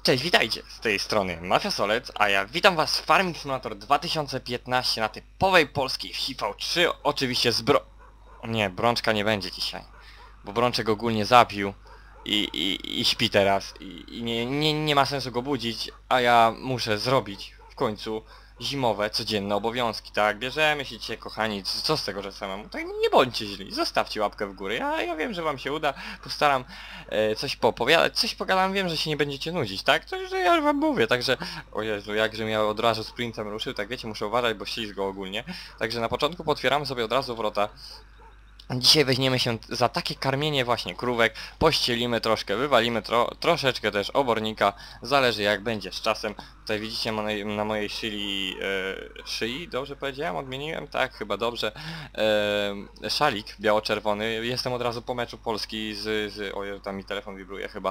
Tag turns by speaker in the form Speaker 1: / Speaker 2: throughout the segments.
Speaker 1: Cześć, witajcie! Z tej strony Mafia Solec, a ja witam was w Farming Simulator 2015 na typowej polskiej wsi V3, oczywiście z Nie, Brączka nie będzie dzisiaj, bo Brączek ogólnie zapił i śpi teraz i nie ma sensu go budzić, a ja muszę zrobić w końcu zimowe, codzienne obowiązki, tak? Bierzemy się dzisiaj, kochani, co z tego, że samemu? Tak nie bądźcie źli, zostawcie łapkę w górę, ja wiem, że wam się uda, postaram coś poopowiadać, coś pogadam, wiem, że się nie będziecie nudzić, tak? To że ja wam mówię, także... O Jezu, jakże ja od razu sprintem ruszył, tak wiecie, muszę uważać, bo ślizgo ogólnie. Także na początku potwieramy sobie od razu wrota. Dzisiaj weźmiemy się za takie karmienie właśnie krówek, pościelimy troszkę, wywalimy troszeczkę też obornika, zależy jak będzie z czasem. Tutaj widzicie na mojej szyi, dobrze powiedziałem, odmieniłem? Tak, chyba dobrze. Szalik biało-czerwony, jestem od razu po meczu Polski ojej, tam mi telefon wibruje chyba,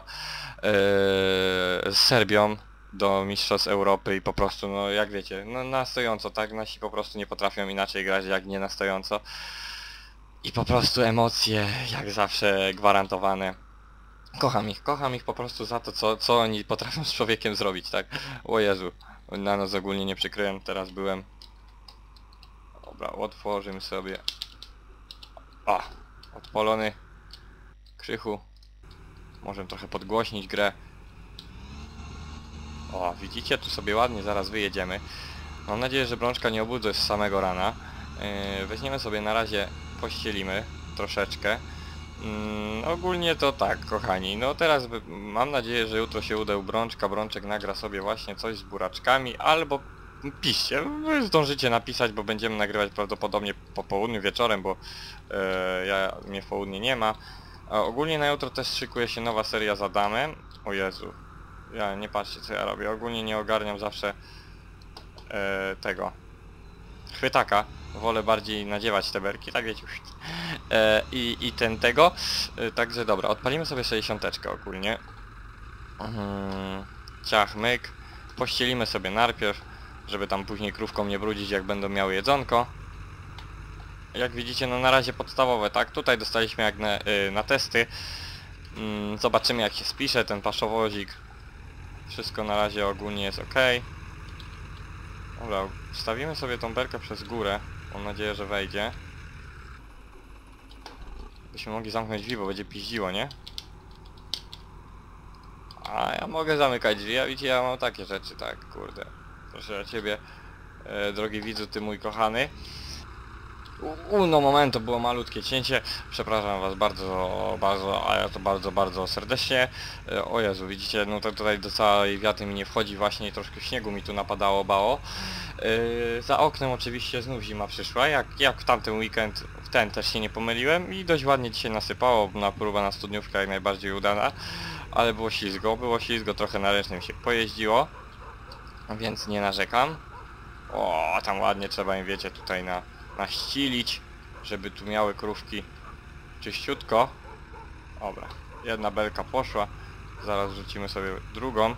Speaker 1: z Serbią do Mistrzostw Europy i po prostu, no jak wiecie, no na stojąco, tak? Nasi po prostu nie potrafią inaczej grać jak nie na stojąco. I po prostu emocje, jak zawsze, gwarantowane. Kocham ich po prostu za to, co oni potrafią z człowiekiem zrobić, tak? O Jezu, na noc ogólnie nie przykryłem, teraz byłem. Dobra, otworzymy sobie. O, odpalony. Krzychu. Możemy trochę podgłośnić grę. O, widzicie? Tu sobie ładnie zaraz wyjedziemy. Mam nadzieję, że Brączka nie obudzę z samego rana. Weźmiemy sobie na razie, pościelimy troszeczkę. Ogólnie to tak, kochani, no teraz mam nadzieję, że jutro się uda u Brączka, Brączek nagra sobie właśnie coś z buraczkami, albo piszcie, wy zdążycie napisać, bo będziemy nagrywać prawdopodobnie po południu, wieczorem, bo mnie w południe nie ma. A ogólnie na jutro też szykuje się nowa seria z Adamem. O Jezu, ja nie patrzcie co ja robię, ogólnie nie ogarniam zawsze tego chwytaka. Wolę bardziej nadziewać te berki, tak wiecie. I tego. Także dobra, odpalimy sobie 60 ogólnie. Ciach, myk. Pościelimy sobie najpierw, żeby tam później krówkom nie brudzić, jak będą miały jedzonko. Jak widzicie, no na razie podstawowe, tak? Tutaj dostaliśmy jak na testy. Zobaczymy jak się spisze ten paszowozik. Wszystko na razie ogólnie jest ok. Dobra, wstawimy sobie tą berkę przez górę. Mam nadzieję, że wejdzie. Byśmy mogli zamknąć drzwi, bo będzie piździło, nie? A ja mogę zamykać drzwi, a widzicie, ja mam takie rzeczy, tak, kurde. Proszę o ciebie, drogi widzu, ty mój kochany. No moment, to było malutkie cięcie. Przepraszam was bardzo, a ja to bardzo serdecznie. O Jezu, widzicie, no to tutaj do całej wiaty mi nie wchodzi właśnie i troszkę śniegu mi tu napadało, bało. Za oknem oczywiście znów zima przyszła, jak w tamten weekend, w ten też się nie pomyliłem i dość ładnie dzisiaj nasypało, próba na studniówkę jak najbardziej udana. Ale było ślizgo, trochę na ręcznym się pojeździło, więc nie narzekam. O, tam ładnie trzeba im, wiecie, tutaj naścilić, żeby tu miały krówki czyściutko. Dobra, jedna belka poszła, zaraz rzucimy sobie drugą.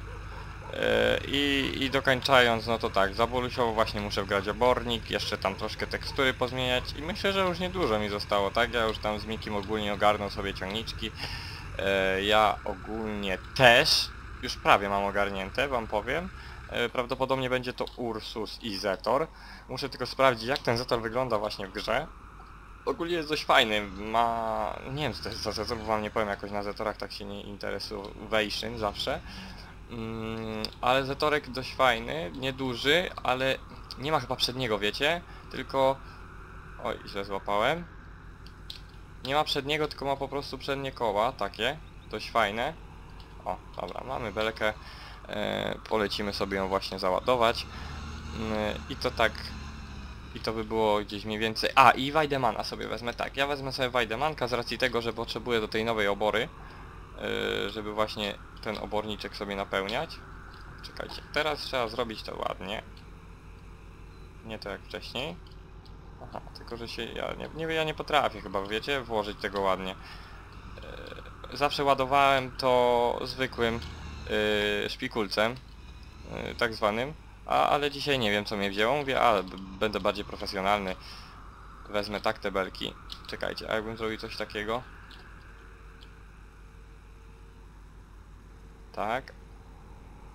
Speaker 1: I dokończając, no to tak, zabolusiowo właśnie muszę wgrać obornik, jeszcze tam troszkę tekstury pozmieniać i myślę, że już niedużo mi zostało, tak? Ja już tam z Mikim ogólnie ogarnął sobie ciągniczki. Ja ogólnie też już prawie mam ogarnięte, wam powiem. Prawdopodobnie będzie to Ursus i Zetor. Muszę tylko sprawdzić jak ten Zetor wygląda właśnie w grze. Ogólnie jest dość fajny, nie wiem co to jest za Zetor, bo wam nie powiem, jakoś na Zetorach tak się nie interesuje zawsze. Ale Zetorek dość fajny, nieduży, ale nie ma chyba przedniego, wiecie? Tylko... Oj, źle złapałem. Nie ma przedniego, tylko ma po prostu przednie koła, takie, dość fajne. O, dobra, mamy belkę, polecimy sobie ją właśnie załadować. I to tak, i to by było gdzieś mniej więcej... A, i Wajdemana sobie wezmę, tak, ja wezmę sobie Wajdemanka z racji tego, że potrzebuję do tej nowej obory, żeby właśnie ten oborniczek sobie napełniać. Czekajcie, teraz trzeba zrobić to ładnie. Nie to jak wcześniej. Aha, tylko że się... Ja nie potrafię chyba, wiecie, włożyć tego ładnie. Zawsze ładowałem to zwykłym szpikulcem, tak zwanym, ale dzisiaj nie wiem co mnie wzięło, mówię, ale będę bardziej profesjonalny. Wezmę tak te belki. Czekajcie, a jakbym zrobił coś takiego? Tak.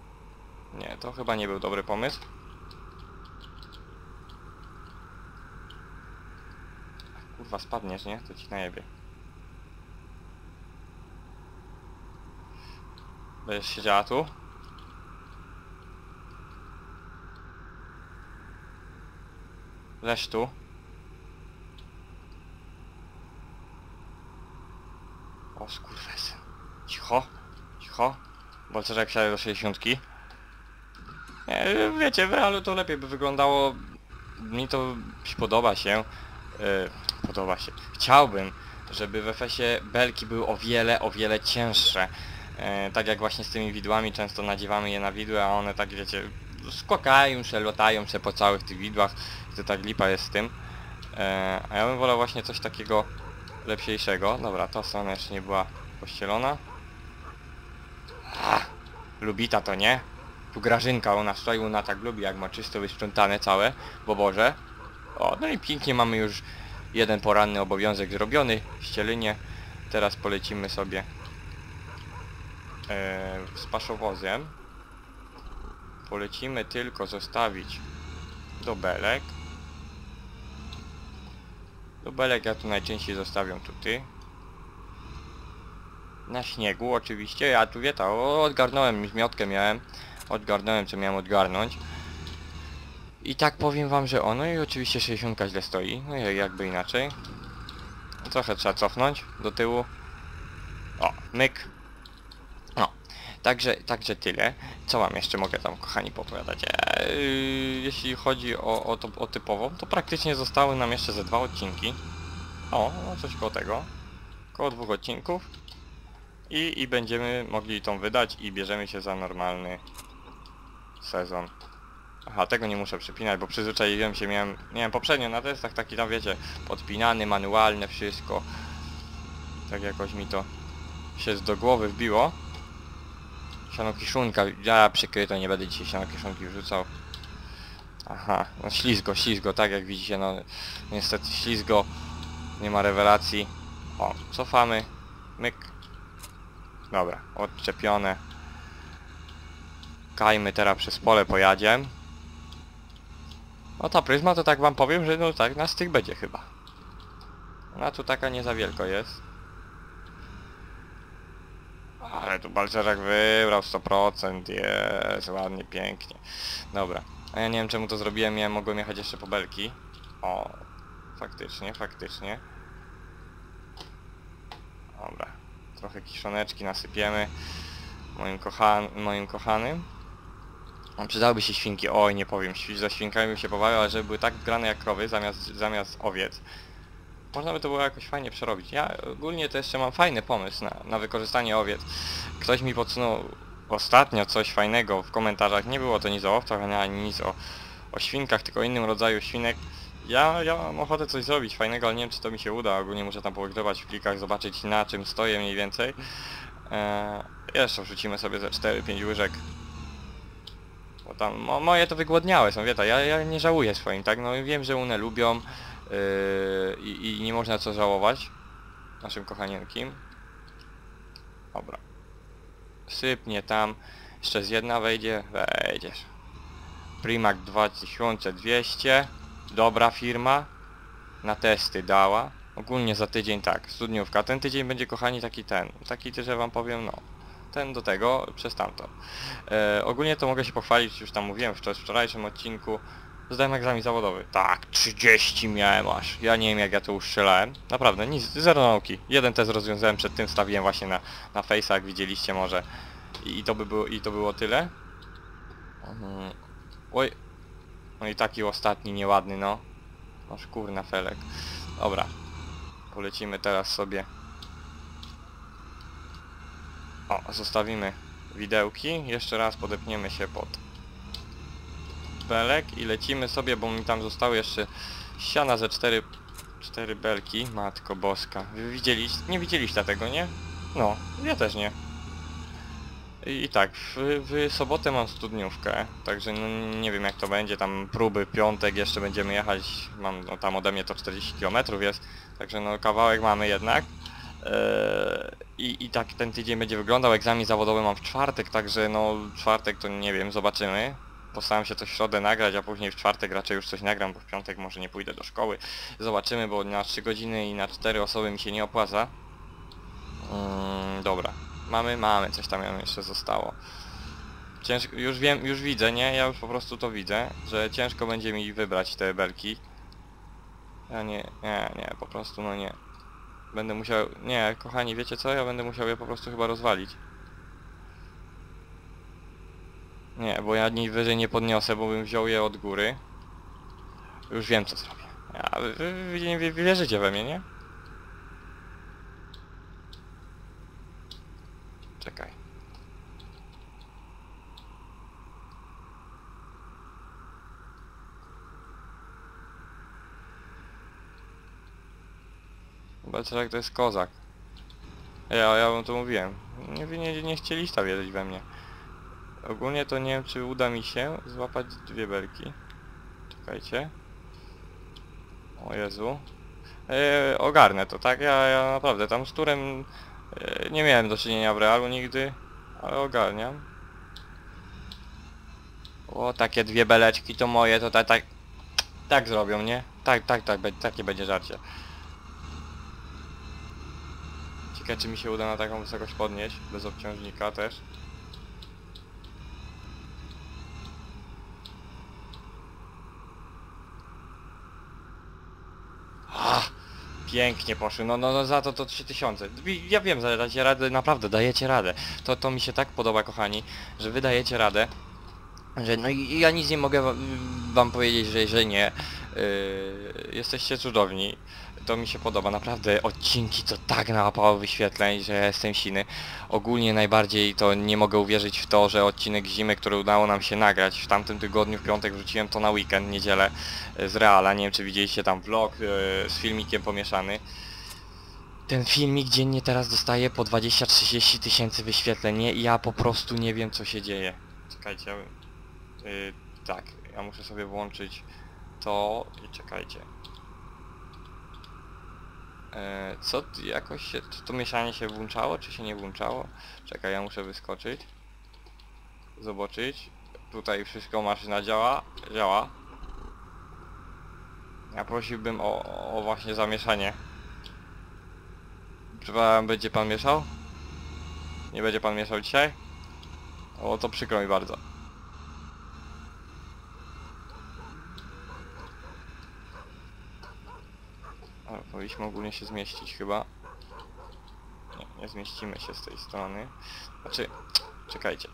Speaker 1: Nie, to chyba nie był dobry pomysł. Kurwa, spadniesz, nie? To ci najebie. Będziesz siedziała tu? Leż tu. O skurwesy. Cicho. Cicho. Bo co, że jak siadę do 60. Nie, wiecie, w realu to lepiej by wyglądało. Mi to podoba się. Podoba się. Chciałbym, żeby w FS-ie belki były o wiele cięższe. Tak jak właśnie z tymi widłami, często nadziewamy je na widły, a one tak wiecie, skakają się, lotają się po całych tych widłach. To tak lipa jest z tym. A ja bym wolał właśnie coś takiego lepsiejszego. Dobra, ta strona jeszcze nie była pościelona. Lubita to nie? Tu Grażynka, ona stoi, ona tak lubi, jak ma czysto wysprzątane całe, bo Boże. O, no i pięknie mamy już jeden poranny obowiązek zrobiony, ścielenie. Teraz polecimy sobie z paszowozem. Polecimy tylko zostawić do belek. Do belek ja tu najczęściej zostawiam tutaj. Na śniegu oczywiście, ja tu wieta, odgarnąłem, zmiotkę miałem. Odgarnąłem co miałem odgarnąć. I tak powiem wam, że ono i oczywiście 60 źle stoi, no i jakby inaczej. Trochę trzeba cofnąć do tyłu. O, myk. No, także tyle. Co wam jeszcze mogę tam, kochani, popowiadać? Jeśli chodzi o typową, to praktycznie zostały nam jeszcze ze 2 odcinki. O, no coś koło tego. Koło 2 odcinków. I będziemy mogli tą wydać i bierzemy się za normalny sezon. Aha, tego nie muszę przypinać, bo przyzwyczaiłem się, miałem poprzednio na testach taki tam, wiecie, podpinany, manualne, wszystko. Tak jakoś mi to się do głowy wbiło. Siano kiszonka, ja przykryto, nie będę dzisiaj siano kiszonki wrzucał. Aha, no ślizgo, tak jak widzicie, no niestety ślizgo, nie ma rewelacji. O, cofamy, myk. Dobra, odczepione. Kajmy teraz przez pole pojadzie. No ta pryzma to tak wam powiem, że no tak na styk będzie chyba. Ona tu taka nie za wielko jest. Ale tu balcerek wybrał 100%, jest ładnie, pięknie. Dobra, a ja nie wiem czemu to zrobiłem, ja mogłem jechać jeszcze po belki. O, faktycznie. Dobra, trochę kiszoneczki nasypiemy moim kochanym. Przydałyby się świnki, oj nie powiem, za świnkami bym się pobawił, ale żeby były tak grane jak krowy zamiast owiec. Można by to było jakoś fajnie przerobić. Ja ogólnie to jeszcze mam fajny pomysł na wykorzystanie owiec. Ktoś mi podsunął ostatnio coś fajnego w komentarzach, nie było to nic o owcach, ani nic o świnkach, tylko innym rodzaju świnek. Ja mam ochotę coś zrobić fajnego, ale nie wiem czy to mi się uda, ogólnie muszę tam powygrywać w plikach, zobaczyć na czym stoję mniej więcej. Jeszcze wrzucimy sobie ze 4-5 łyżek. Bo tam moje to wygłodniałe są, wiecie, ja nie żałuję swoim, tak? No wiem, że one lubią i nie można co żałować naszym kochanieńkim. Dobra. Sypnie tam. Jeszcze z jedna wejdzie. Wejdziesz. Primac 2200. Dobra firma. Na testy dała. Ogólnie za tydzień tak, studniówka. Ten tydzień będzie, kochani, taki, że wam powiem, no. Ten do tego, przez tamto. Ogólnie to mogę się pochwalić, już tam mówiłem w wczorajszym odcinku. Zdałem egzamin zawodowy. Tak, 30 miałem aż. Ja nie wiem jak ja to ustrzelałem. Naprawdę, nic, zero nauki. Jeden test rozwiązałem, przed tym stawiłem właśnie na face'a, jak widzieliście może. I to było tyle. Oj. No i taki ostatni nieładny, no. Masz kurna felek. Dobra. Polecimy teraz sobie. O, zostawimy widełki. Jeszcze raz podepniemy się pod belek i lecimy sobie, bo mi tam zostały jeszcze siana ze 4 belki. Matko boska. Wy nie widzieliście tego, nie? No, ja też nie. I tak, w sobotę mam studniówkę, także no, nie wiem jak to będzie, tam próby, piątek jeszcze będziemy jechać, no, tam ode mnie to 40 km jest, także no kawałek mamy jednak. I tak ten tydzień będzie wyglądał. Egzamin zawodowy mam w czwartek, także no czwartek to nie wiem, zobaczymy. Postaram się coś w środę nagrać, a później w czwartek raczej już coś nagram, bo w piątek może nie pójdę do szkoły. Zobaczymy, bo na 3 godziny i na 4 osoby mi się nie opłaca. Dobra. Mamy, coś tam jeszcze zostało. Ciężko, już wiem, już widzę, nie? Ja już po prostu to widzę, że ciężko będzie mi wybrać te belki. Ja nie, po prostu no nie. Będę musiał... Nie, kochani, wiecie co? Ja będę musiał je po prostu chyba rozwalić. Nie, bo ja nic wyżej nie podniosę, bo bym wziął je od góry. Już wiem co zrobię. Wy wierzycie we mnie, nie? Czekaj. Belczarek to jest kozak. Ja wam to mówiłem. Nie chcieliście wierzyć we mnie. Ogólnie to nie wiem, czy uda mi się złapać 2 belki. Czekajcie. O Jezu. Ogarnę to, tak? Ja naprawdę tam z turem nie miałem do czynienia w realu nigdy, ale ogarniam. O, takie 2 beleczki to moje, to tak zrobią, nie? Takie będzie żarcie. Ciekawe, czy mi się uda na taką wysokość podnieść, bez obciążnika też. Pięknie poszły, no za to 3000. Ja wiem, że dacie radę, naprawdę dajecie radę. To mi się tak podoba, kochani, że wy dajecie radę. Że no i ja nic nie mogę wam powiedzieć, że nie. Jesteście cudowni. To mi się podoba, naprawdę odcinki co tak nałapały wyświetleń, że ja jestem siny. Ogólnie najbardziej to nie mogę uwierzyć w to, że odcinek zimy, który udało nam się nagrać w tamtym tygodniu, w piątek wrzuciłem to na weekend, niedzielę z Reala, nie wiem czy widzieliście tam vlog z filmikiem pomieszany. Ten filmik dziennie teraz dostaje po 20-30 tysięcy wyświetleń, nie? I ja po prostu nie wiem co się dzieje. Czekajcie, tak, ja muszę sobie włączyć to i czekajcie. Co jakoś się, czy to mieszanie się włączało, czy się nie włączało? Czekaj, ja muszę wyskoczyć. Zobaczyć. Tutaj wszystko maszyna działa. Ja prosiłbym o właśnie zamieszanie. Czy będzie pan mieszał? Nie będzie pan mieszał dzisiaj? O, to przykro mi bardzo. Ale powinniśmy ogólnie się zmieścić chyba. Nie zmieścimy się z tej strony. Znaczy, czekajcie.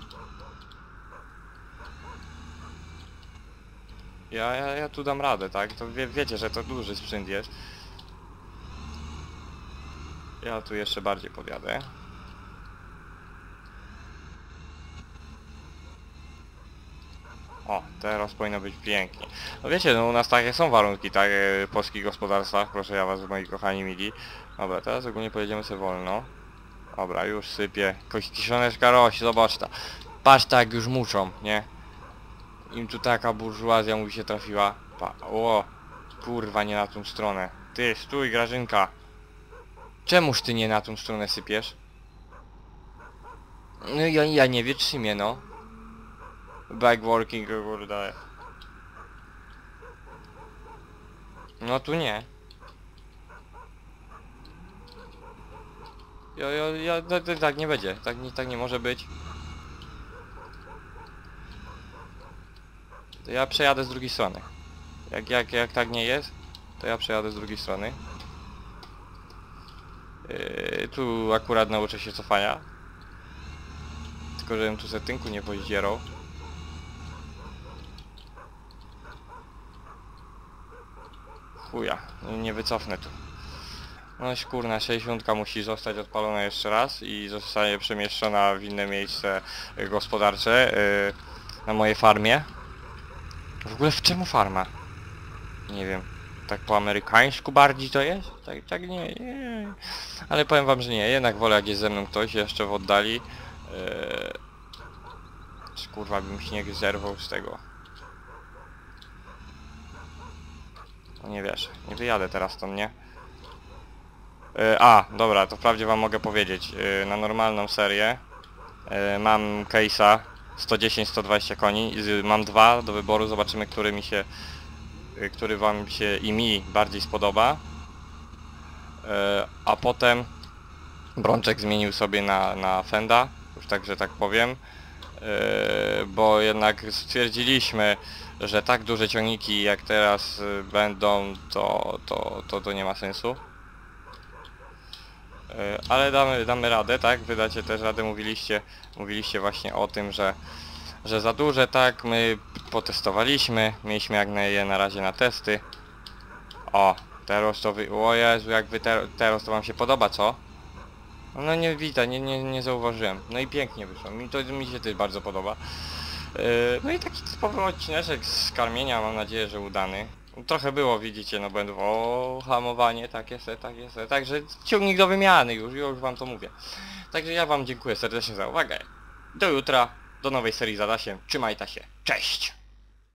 Speaker 1: Ja tu dam radę, tak? To wiecie, że to duży sprzęt jest. Ja tu jeszcze bardziej podjadę. O, teraz powinno być pięknie. No wiecie, no u nas takie są warunki, tak? W polskich gospodarstwach, proszę ja was, moi kochani mili. Dobra, teraz ogólnie pojedziemy sobie wolno. Dobra, już sypie. Kiszoneczka rośnie, zobacz ta. Patrz tak, już muszą, nie? Im tu taka burżuazja mu się trafiła. O, kurwa, nie na tą stronę. Ty, stój, Grażynka. Czemuż ty nie na tą stronę sypiesz? No ja nie wytrzymię, no. Backworking, kurde. No tu nie. Tak nie będzie. Tak nie może być. To ja przejadę z drugiej strony. Jak tak nie jest, to ja przejadę z drugiej strony. Tu akurat nauczę się cofania. Tylko żebym tu setynku nie poździerał. Chuja, nie wycofnę tu. No kurna, 60 musi zostać odpalona jeszcze raz i zostanie przemieszczona w inne miejsce gospodarcze na mojej farmie. W ogóle w czemu farma? Nie wiem. Tak po amerykańsku bardziej to jest? Tak nie. Ale powiem wam, że nie. Jednak wolę jak jest ze mną ktoś jeszcze w oddali. Czy kurwa bym śnieg zerwał z tego. No nie wiesz. Nie wyjadę teraz to mnie. Dobra, to wprawdzie wam mogę powiedzieć. Na normalną serię mam case'a 110-120 koni. Mam dwa do wyboru, zobaczymy, który wam się i mi bardziej spodoba. A potem Brączek zmienił sobie na Fenda, już tak, że tak powiem. Bo jednak stwierdziliśmy, że tak duże ciągniki jak teraz będą, to nie ma sensu. Ale damy radę, tak? Wy dacie też radę, mówiliście właśnie o tym, że za duże, tak? My potestowaliśmy, mieliśmy jak je na razie na testy. O, teraz to o Jezu, jak wy teraz to wam się podoba, co? No nie widać, nie zauważyłem. No i pięknie wyszło, mi się też bardzo podoba. No i taki typowy odcineczek z karmienia, mam nadzieję, że udany. Trochę było, widzicie, no błędów, hamowanie, takie se, także ciągnik do wymiany, już wam to mówię. Także ja wam dziękuję serdecznie za uwagę. Do jutra, do nowej serii Zadasiem, trzymajcie się, cześć!